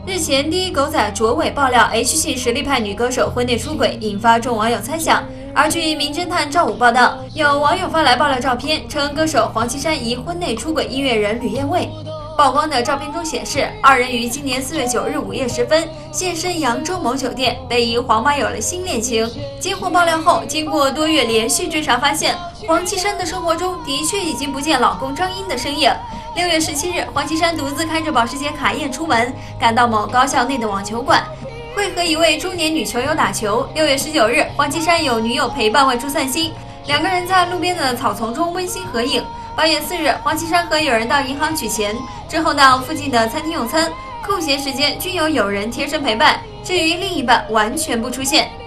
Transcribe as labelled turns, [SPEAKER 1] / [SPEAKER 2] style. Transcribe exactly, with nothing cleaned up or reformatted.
[SPEAKER 1] 日前，第一狗仔卓伟爆料 H 系实力派女歌手婚内出轨，引发众网友猜想。而据名侦探赵武报道，有网友发来爆料照片，称歌手黄绮珊疑婚内出轨音乐人吕燕蔚。曝光的照片中显示，二人于今年四月九日午夜时分现身扬州某酒店，被疑黄妈有了新恋情。经获爆料后，经过多月连续追查，发现黄绮珊的生活中的确已经不见老公张英的身影。六月十七日，黄绮珊独自开着保时捷卡宴出门，赶到某高校内的网球馆，会和一位中年女球友打球。六月十九日，黄绮珊有女友陪伴外出散心，两个人在路边的草丛中温馨合影。八月四日，黄绮珊和友人到银行取钱，之后到附近的餐厅用餐，空闲时间均有友人贴身陪伴。至于另一半，完全不出现。